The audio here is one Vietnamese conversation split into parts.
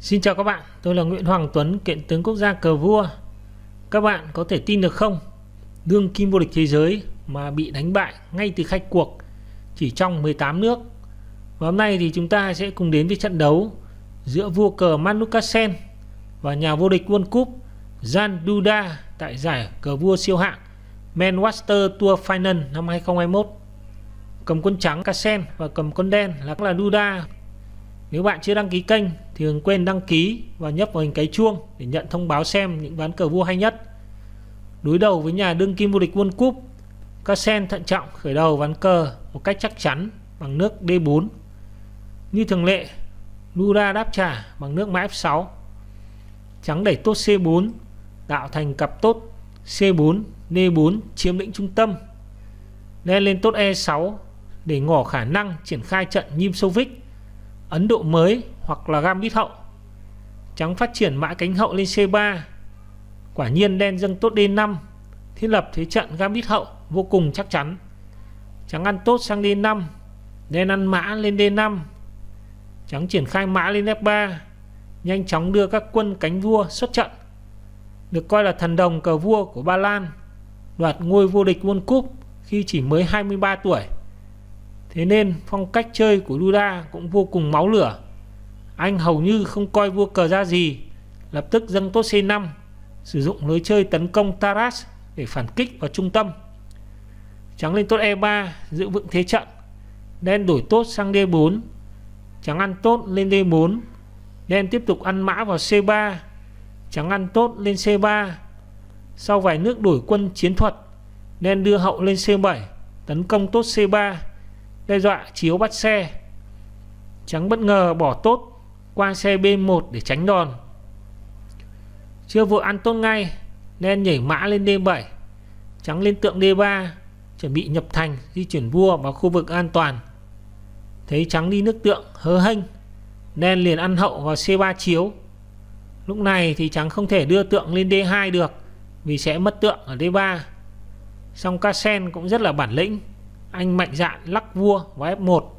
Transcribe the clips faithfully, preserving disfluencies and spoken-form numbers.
Xin chào các bạn, tôi là Nguyễn Hoàng Tuấn, kiện tướng quốc gia cờ vua. Các bạn có thể tin được không? Đương kim vô địch thế giới mà bị đánh bại ngay từ khai cuộc chỉ trong mười tám nước. Và hôm nay thì chúng ta sẽ cùng đến với trận đấu giữa vua cờ Magnus Carlsen và nhà vô địch World Cup Jan Duda tại giải cờ vua siêu hạng Manchester Tour Final năm hai không hai mốt. Cầm quân trắng Carlsen và cầm quân đen là Duda. Nếu bạn chưa đăng ký kênh thì đừng quên đăng ký và nhấp vào hình cái chuông để nhận thông báo xem những ván cờ vua hay nhất. Đối đầu với nhà đương kim vô địch World Cup, Carlsen thận trọng khởi đầu ván cờ một cách chắc chắn bằng nước D bốn. Như thường lệ, Duda đáp trả bằng nước mã F sáu. Trắng đẩy tốt C bốn, tạo thành cặp tốt C bốn, D bốn chiếm lĩnh trung tâm. Đen lên tốt E sáu để ngỏ khả năng triển khai trận Nimzovic, Ấn Độ mới hoặc là Gambit hậu. Trắng phát triển mã cánh hậu lên C ba. Quả nhiên đen dâng tốt D năm, thiết lập thế trận Gambit hậu vô cùng chắc chắn. Trắng ăn tốt sang D năm, đen ăn mã lên D năm. Trắng triển khai mã lên F ba, nhanh chóng đưa các quân cánh vua xuất trận. Được coi là thần đồng cờ vua của Ba Lan, đoạt ngôi vô địch World Cup khi chỉ mới hai mươi ba tuổi. Thế nên phong cách chơi của Duda cũng vô cùng máu lửa. Anh hầu như không coi vua cờ ra gì, lập tức dâng tốt C năm, sử dụng lối chơi tấn công Taras để phản kích vào trung tâm. Trắng lên tốt E ba, giữ vững thế trận. Đen đổi tốt sang D bốn. Trắng ăn tốt lên D bốn. Đen tiếp tục ăn mã vào C ba. Trắng ăn tốt lên C ba. Sau vài nước đổi quân chiến thuật, đen đưa hậu lên C bảy, tấn công tốt C ba, đe dọa chiếu bắt xe. Trắng bất ngờ bỏ tốt qua xe B một để tránh đòn. Chưa vội ăn tốt ngay, đen nhảy mã lên D bảy. Trắng lên tượng D ba, chuẩn bị nhập thành di chuyển vua vào khu vực an toàn. Thấy trắng đi nước tượng hớ hênh, đen liền ăn hậu vào C ba chiếu. Lúc này thì trắng không thể đưa tượng lên D hai được vì sẽ mất tượng ở D ba. Song Carlsen cũng rất là bản lĩnh, anh mạnh dạn lắc vua vào F một.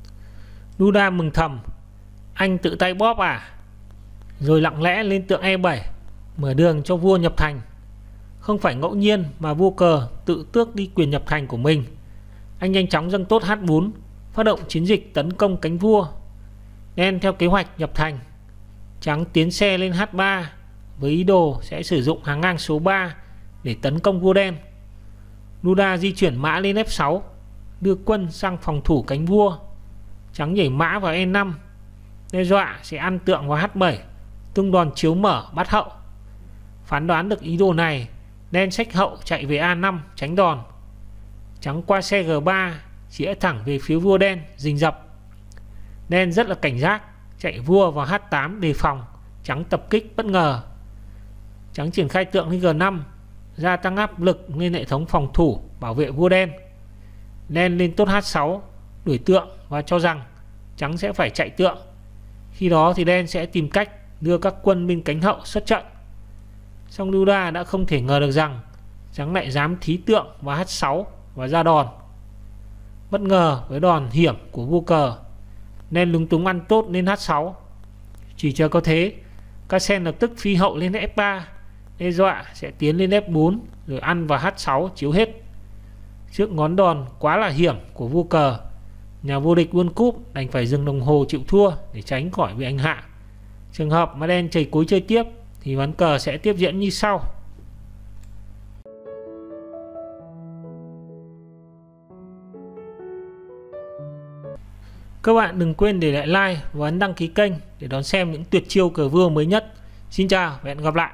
Duda mừng thầm, anh tự tay bóp à? Rồi lặng lẽ lên tượng E bảy, mở đường cho vua nhập thành. Không phải ngẫu nhiên mà vua cờ tự tước đi quyền nhập thành của mình. Anh nhanh chóng dâng tốt H bốn, phát động chiến dịch tấn công cánh vua. Đen theo kế hoạch nhập thành. Trắng tiến xe lên H ba với ý đồ sẽ sử dụng hàng ngang số ba để tấn công vua đen. Duda di chuyển mã lên F sáu, đưa quân sang phòng thủ cánh vua. Trắng nhảy mã vào E năm, đe dọa sẽ ăn tượng vào H bảy, tung đòn chiếu mở bắt hậu. Phán đoán được ý đồ này, đen xách hậu chạy về A năm tránh đòn. Trắng qua xe G ba, chĩa thẳng về phía vua đen rình rập. Đen rất là cảnh giác, chạy vua vào H tám đề phòng trắng tập kích bất ngờ. Trắng triển khai tượng lên G năm, gia tăng áp lực lên hệ thống phòng thủ bảo vệ vua đen. Đen lên tốt H sáu, đuổi tượng và cho rằng trắng sẽ phải chạy tượng. Khi đó thì đen sẽ tìm cách đưa các quân bên cánh hậu xuất trận. Song Duda đã không thể ngờ được rằng trắng lại dám thí tượng vào H sáu và ra đòn. Bất ngờ với đòn hiểm của vua cờ, nên lúng túng ăn tốt lên H sáu. Chỉ chờ có thế, Carlsen lập tức phi hậu lên F ba, đe dọa sẽ tiến lên F bốn rồi ăn vào H sáu chiếu hết. Trước ngón đòn quá là hiểm của vua cờ, nhà vô địch World Cup đành phải dừng đồng hồ chịu thua để tránh khỏi bị anh hạ. Trường hợp mà đen chầy cối chơi tiếp thì ván cờ sẽ tiếp diễn như sau. Các bạn đừng quên để lại like và ấn đăng ký kênh để đón xem những tuyệt chiêu cờ vua mới nhất. Xin chào và hẹn gặp lại.